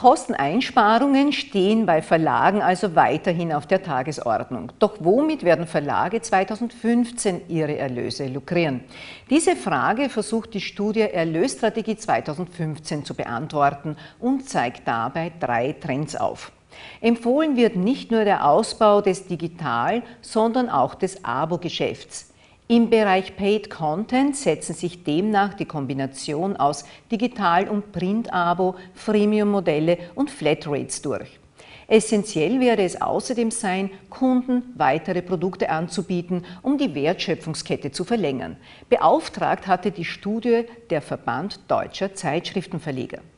Kosteneinsparungen stehen bei Verlagen also weiterhin auf der Tagesordnung. Doch womit werden Verlage 2015 ihre Erlöse lukrieren? Diese Frage versucht die Studie Erlösstrategie 2015 zu beantworten und zeigt dabei 3 Trends auf. Empfohlen wird nicht nur der Ausbau des Digital-, sondern auch des Abo-Geschäfts. Im Bereich Paid Content setzen sich demnach die Kombination aus Digital- und Print-Abo, Freemium-Modelle und Flatrates durch. Essentiell werde es außerdem sein, Kunden weitere Produkte anzubieten, um die Wertschöpfungskette zu verlängern. Beauftragt hatte die Studie der Verband Deutscher Zeitschriftenverleger.